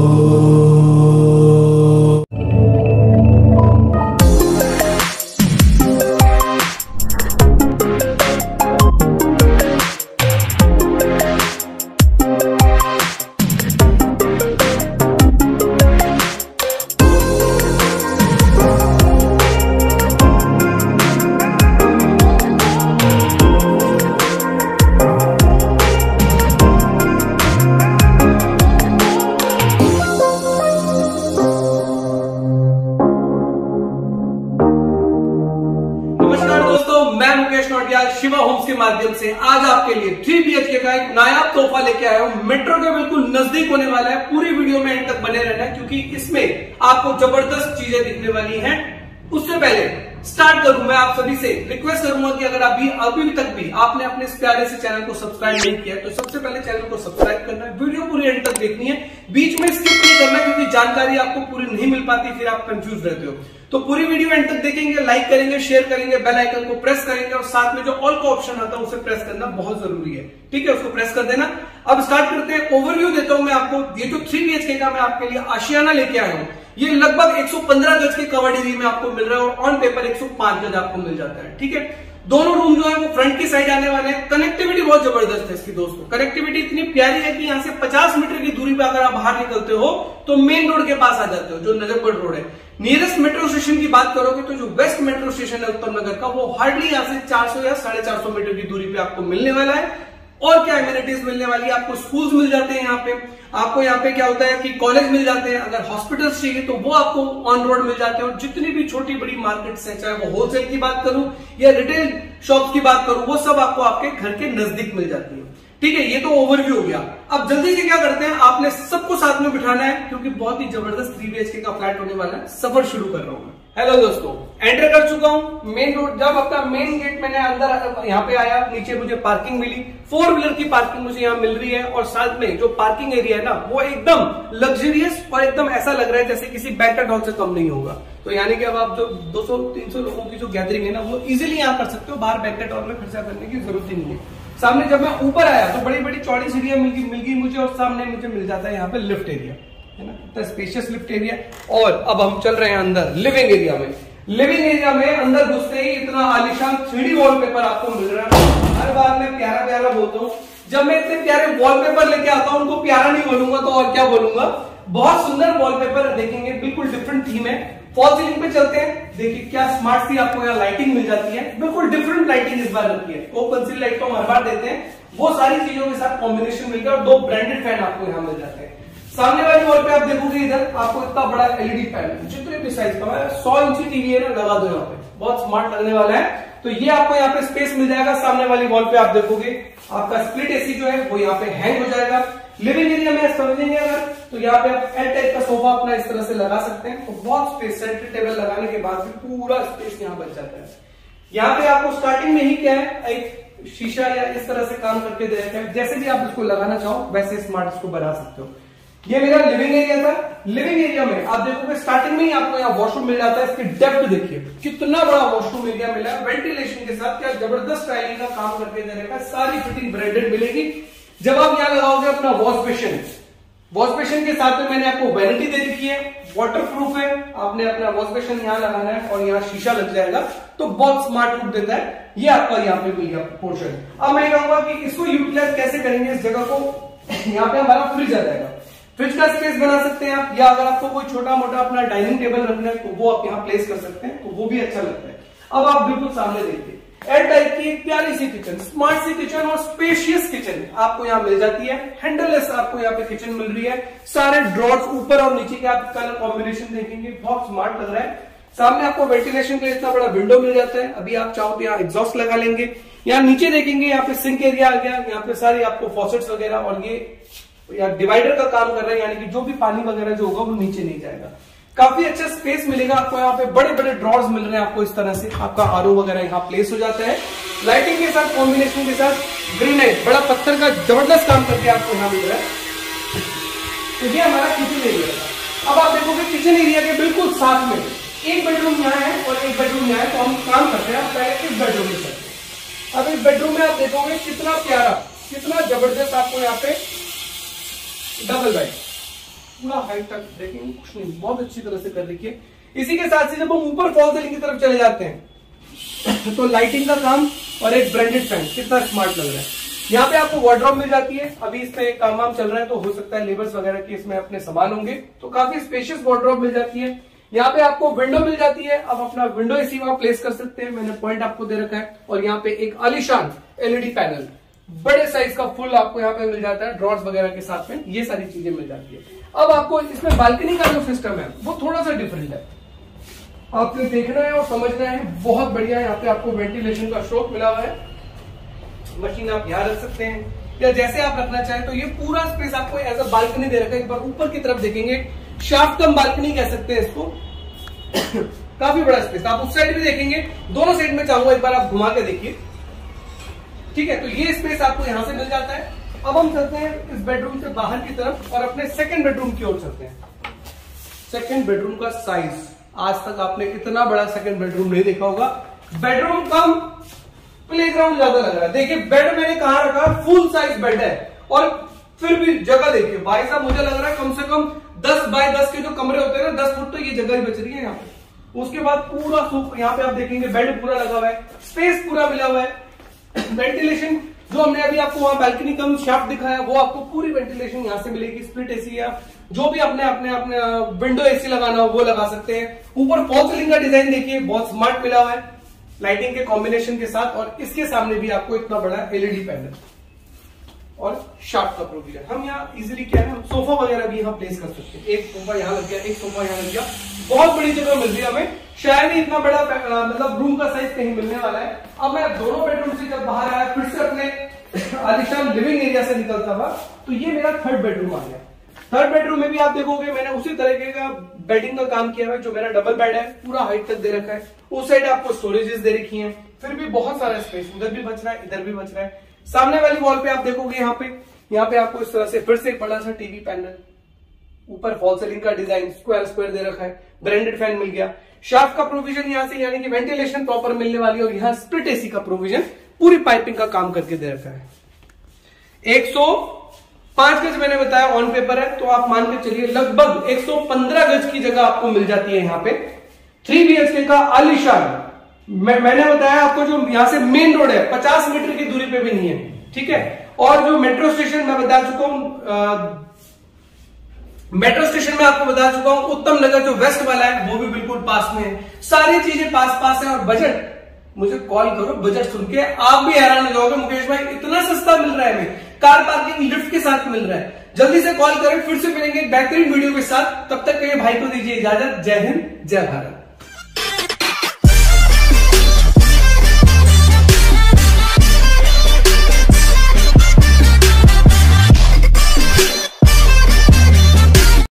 Shiva Holmes के माध्यम से आज आपके लिए 3 BHK का एक नायाब तोहफा लेके आया हूं। मेट्रो के बिल्कुल नजदीक होने वाला है। पूरी वीडियो में एंड तक बने रहना है क्योंकि इसमें आपको जबरदस्त चीजें दिखने वाली हैं। उससे पहले स्टार्ट करूं, मैं आप सभी से रिक्वेस्ट करूंगा कि अगर अभी तक भी आपने अपने इस प्यारे से चैनल को सब्सक्राइब नहीं किया तो सबसे पहले चैनल को सब्सक्राइब करना है। वीडियो पूरी एंड तक देखनी है, बीच में स्किप नहीं करना क्योंकि जानकारी आपको पूरी नहीं मिल पाती, फिर आप कंफ्यूज रहते हो। तो पूरी वीडियो एंड तक देखेंगे, लाइक करेंगे, शेयर करेंगे, बेल आइकन को प्रेस करेंगे और साथ में जो ऑल का ऑप्शन आता है उसे प्रेस करना बहुत जरूरी है। ठीक है, उसको प्रेस कर देना। अब स्टार्ट करते हैं। ओवरव्यू देता हूं मैं आपको। ये जो 3 BHK का मैं आपके लिए आशियाना लेके आया हूं, ये लगभग 115 गज के कवर्ड एरिया में आपको मिल रहा है और ऑन पेपर 105 गज आपको मिल जाता है। ठीक है, दोनों रूम जो है वो फ्रंट की साइड आने वाले हैं। कनेक्टिविटी बहुत जबरदस्त है इसकी दोस्तों। कनेक्टिविटी इतनी प्यारी है कि यहाँ से 50 मीटर की दूरी पे अगर आप बाहर निकलते हो तो मेन रोड के पास आ जाते हो, जो नजफगढ़ रोड है। नियरेस्ट मेट्रो स्टेशन की बात करोगे तो जो वेस्ट मेट्रो स्टेशन है उत्तर नगर का, वो हार्डली यहाँ से 400 या 450 मीटर की दूरी पे आपको मिलने वाला है। और क्या एमिनिटीज मिलने वाली है, आपको स्कूल्स मिल जाते हैं यहाँ पे, आपको यहाँ पे क्या होता है कि कॉलेज मिल जाते हैं, अगर हॉस्पिटल्स चाहिए तो वो आपको ऑन रोड मिल जाते हैं। और जितनी भी छोटी बड़ी मार्केट्स हैं, चाहे वो होलसेल की बात करूं या रिटेल शॉप्स की बात करूं, वो सब आपको आपके घर के नजदीक मिल जाती है। ठीक है, ये तो ओवरव्यू हो गया। अब जल्दी से क्या करते हैं, आपने सबको साथ में बिठाना है क्योंकि बहुत ही जबरदस्त 3 BHK का फ्लैट होने वाला है। सफर शुरू कर रहा हूं मैं। हेलो दोस्तों, एंटर कर चुका हूं मेन रोड। जब अपना मेन गेट मैंने अंदर यहाँ पे आया, नीचे मुझे पार्किंग मिली, 4 व्हीलर की पार्किंग मुझे यहाँ मिल रही है। और साथ में जो पार्किंग एरिया है ना, वो एकदम लग्जरियस और एकदम ऐसा लग रहा है जैसे किसी बैंक्वेट हॉल से कम नहीं होगा। तो यानी कि अब आप जो 200-300 लोगों की जो गैदरिंग है ना, वो इजिली यहाँ कर सकते हो। बाहर बैंक्वेट हॉल में खर्चा करने की जरूरत ही नहीं है। सामने जब मैं ऊपर आया तो बड़ी बड़ी चौड़ी सीढ़ियां मिल गई मुझे, और सामने मुझे मिल जाता है यहाँ पे लिफ्ट एरिया, है ना, इतना स्पेशियस लिफ्ट एरिया। और अब हम चल रहे हैं अंदर लिविंग एरिया में। लिविंग एरिया में अंदर घुसते ही इतना आलिशान 3D वॉलपेपर आपको मिल रहा है। हर बार मैं प्यारा प्यारा बोलता हूँ, जब मैं इतने प्यारे वॉलपेपर लेके आता हूँ उनको प्यारा नहीं बोलूंगा तो और क्या बोलूंगा। बहुत सुंदर वॉलपेपर देखेंगे, बिल्कुल डिफरेंट थीम है। फॉल सीलिंग पे चलते हैं, देखिए क्या स्मार्ट सी आपको यहाँ लाइटिंग मिल जाती है। बिल्कुल डिफरेंट लाइटिंग इस बार रखी है। ओपन सी लाइट तो हम हर बार देते हैं, वो सारी चीजों के साथ कॉम्बिनेशन मिलकर और 2 ब्रांडेड फैन आपको यहाँ मिल जाते हैं। सामने वाली वॉल पे आप देखोगे इधर आपको इतना बड़ा LED पैनल, जितने भी साइज का है, 100 इंची टीवी है ना, लगा दो यहाँ पे, बहुत स्मार्ट लगने वाला है। तो ये आपको यहाँ पे स्पेस मिल जाएगा। सामने वाली वॉल पे आप देखोगे आपका स्प्लिट AC जो है वो यहाँ पे हैंग हो जाएगा। लिविंग एरिया में समझेंगे अगर तो यहाँ पे आप एल टाइप का सोफा अपना इस तरह से लगा सकते हैं। तो बहुत स्पेस, सेंटर टेबल लगाने के बाद भी पूरा स्पेस यहाँ बच जाता है। यहाँ पे आपको स्टार्टिंग में ही क्या है, एक शीशा या इस तरह से काम करके दे रखा है। जैसे भी आप इसको लगाना चाहो वैसे स्मार्ट इसको बना सकते हो। ये मेरा लिविंग एरिया था। लिविंग एरिया में आप देखोगे स्टार्टिंग में ही आपको यहाँ वॉशरूम मिल जाता है। इसकी डेप्थ देखिए, कितना बड़ा वॉशरूम एरिया मिला है, वेंटिलेशन के साथ। क्या जबरदस्त स्टाइलिंग का काम करके दे रखा है। सारी फिटिंग ब्रांडेड मिलेगी। जब आप यहाँ लगाओगे अपना वॉश बेसिन, वॉश बेसिन के साथ में मैंने आपको वैनिटी दे रखी है, वाटर प्रूफ है। आपने अपना वॉश बेसिन यहाँ लगाना है और यहाँ शीशा लग जाएगा तो बहुत स्मार्ट लुक देता है। ये आपका यहाँ पे मिल गया पोर्शन। अब मैं कहूंगा कि इसको यूटिलाइज कैसे करेंगे इस जगह को। यहाँ पे हमारा फ्रिज आ जाएगा, फ्रिज का स्पेस बना सकते हैं आप, या अगर आपको कोई छोटा मोटा अपना डाइनिंग टेबल रखना है तो वो आप यहाँ प्लेस कर सकते हैं, तो वो भी अच्छा लगता है। अब आप बिल्कुल सामने देखिए, एयर टाइप की एक प्यारी सी किचन, स्मार्ट सी किचन और स्पेशियस किचन आपको यहाँ मिल जाती है। हैंडललेस आपको यहाँ पे किचन मिल रही है। सारे ड्रॉर्स ऊपर और नीचे के आप कलर कॉम्बिनेशन देखेंगे, बहुत स्मार्ट लग रहा है। सामने आपको वेंटिलेशन के लिए इतना बड़ा विंडो मिल जाता है। अभी आप चाहो तो यहाँ एग्जॉस्ट लगा लेंगे। यहाँ नीचे देखेंगे, यहाँ पे सिंक एरिया आ गया, यहाँ पे सारी आपको फॉसेट्स वगैरह, और ये या डिवाइडर का काम कर रहा है, यानी कि जो भी पानी वगैरह जो होगा वो नीचे नहीं जाएगा। काफी अच्छा स्पेस मिलेगा आपको। यहाँ पे बड़े बड़े ड्रॉर्स मिल रहे हैं आपको इस तरह से। आपका RO वगैरह यहाँ प्लेस हो जाता है। लाइटिंग के साथ कॉम्बिनेशन के साथ ग्रेनाइट, बड़ा पत्थर का जबरदस्त काम करके आपको यहाँ मिल रहा है। तो ये हमारा किचन एरिया था। अब आप देखोगे किचन एरिया के बिल्कुल साथ में एक बेडरूम यहाँ है और एक बेडरूम यहाँ है। तो हम काम करते हैं पहले इस बेडरूम में चलते हैं। अब इस बेडरूम में आप देखोगे कितना प्यारा, कितना जबरदस्त आपको यहाँ पे डबल बेड, पूरा हाइट तक देखेंगे, कुछ नहीं, बहुत अच्छी तरह से कर रखी है। इसी के साथ से जब हम ऊपर फॉल सीलिंग की तरफ चले जाते हैं तो लाइटिंग का काम और एक ब्रांडेड फैन, कितना स्मार्ट लग रहा है। यहाँ पे आपको वार्डरोब मिल जाती है, अभी इसमें काम वाम चल रहा है तो हो सकता है लेबर्स वगैरह के इसमें अपने सामान होंगे, तो काफी स्पेशियस वार्डरोब मिल जाती है। यहाँ पे आपको विंडो मिल जाती है, अब अपना विंडो एसी वहां प्लेस कर सकते हैं, मैंने पॉइंट आपको दे रखा है। और यहाँ पे एक आलीशान एलईडी पैनल बड़े साइज का फुल आपको यहाँ पे मिल जाता है, ड्रॉर्स वगैरह के साथ में ये सारी चीजें मिल जाती है। अब आपको इसमें बालकनी का जो सिस्टम है वो थोड़ा सा डिफरेंट है, आपको देखना है और समझना है, बहुत बढ़िया है। यहाँ पे आपको वेंटिलेशन का स्ट्रोक मिला हुआ है, मशीन आप यहाँ रख सकते हैं या जैसे आप रखना चाहें। तो ये पूरा स्पेस आपको एज अ बालकनी दे रखा है। एक बार ऊपर की तरफ देखेंगे, शाफ्ट कम बालकनी कह सकते हैं इसको काफी बड़ा स्पेस। आप उस साइड भी देखेंगे, दोनों साइड में चाहूंगा एक बार आप घुमा के देखिए, ठीक है। तो ये स्पेस आपको यहां से मिल जाता है। अब हम चलते हैं इस बेडरूम से बाहर की तरफ और अपने सेकंड बेडरूम की ओर चलते हैं। सेकंड बेडरूम का साइज, आज तक आपने इतना बड़ा सेकंड बेडरूम नहीं देखा होगा। बेडरूम कम प्लेग्राउंड ज्यादा लग रहा है। देखिए बेड मैंने कहां रखा, फुल साइज बेड है और फिर भी जगह देखिए भाई साहब, मुझे लग रहा है कम से कम 10 बाय 10 के जो कमरे होते हैं ना, 10 फुट तो ये जगह ही बच रही है यहाँ पे। उसके बाद पूरा यहाँ पे आप देखेंगे बेड पूरा लगा हुआ है, स्पेस पूरा मिला हुआ है। वेंटिलेशन जो हमने अभी आपको वहां बालकनी कम शाफ्ट दिखाया, वो आपको पूरी वेंटिलेशन यहां से मिलेगी। स्प्लिट एसी या जो भी अपने अपने विंडो एसी लगाना हो वो लगा सकते हैं। ऊपर फॉल सीलिंग का डिजाइन देखिए, बहुत स्मार्ट मिला हुआ है लाइटिंग के कॉम्बिनेशन के साथ। और इसके सामने भी आपको इतना बड़ा एलईडी पैनल और शाफ्ट का प्रोविजन। हम यहाँ इजीली क्या है, हम सोफा वगैरह भी यहाँ प्लेस कर सकते हैं। एक सोफा यहाँ लग गया, एक सोफा यहाँ लग गया, बहुत बड़ी जगह मिल रही है हमें। शायद ही इतना बड़ा मतलब रूम का साइज कहीं मिलने वाला है। अब मैं दोनों बेडरूम से जब बाहर आया, फिर से अपने आलीशान लिविंग एरिया से निकलता था, तो ये मेरा थर्ड बेडरूम आ गया। थर्ड बेडरूम में भी आप देखोगे मैंने उसी तरीके का बेडिंग का काम किया है, जो मेरा डबल बेड है, पूरा हाइट तक दे रखा है। उस साइड आपको स्टोरेजेस दे रखी हैं, फिर भी बहुत सारा स्पेस, उधर भी बच रहा है, इधर भी बच रहा है। सामने वाली वॉल पे आप देखोगे यहाँ पे आपको इस तरह से फिर से एक बड़ा सा टीवी पैनल, ऊपर फॉल सीलिंग का डिजाइन स्क्वायर स्क्वायर दे रखा है, ब्रांडेड फैन मिल गया, शाफ्ट का प्रोविजन यहाँ से, यानी कि वेंटिलेशन प्रॉपर मिलने वाली, और यहाँ स्प्लिट एसी का प्रोविजन पूरी पाइपिंग का काम करके दे रखा है। 105 गज मैंने बताया ऑन पेपर है, तो आप मान के चलिए लगभग 115 गज की जगह आपको मिल जाती है यहाँ पे। 3 BHK का आलीशान, मैंने बताया आपको जो यहां से मेन रोड है 50 मीटर की दूरी पे भी नहीं है, ठीक है। और जो मेट्रो स्टेशन मैं बता चुका हूं, मेट्रो स्टेशन में आपको बता चुका हूं, उत्तम नगर जो वेस्ट वाला है वो भी बिल्कुल पास में है। सारी चीजें पास है। और बजट, मुझे कॉल करो, बजट सुन के आप भी हैरान हो जाओगे, मुकेश भाई इतना सस्ता मिल रहा है हमें, कार पार्किंग लिफ्ट के साथ मिल रहा है। जल्दी से कॉल करें, फिर से मिलेंगे एक बेहतरीन वीडियो के साथ। तब तक के लिए भाई को दीजिए इजाजत। जय हिंद, जय भारत।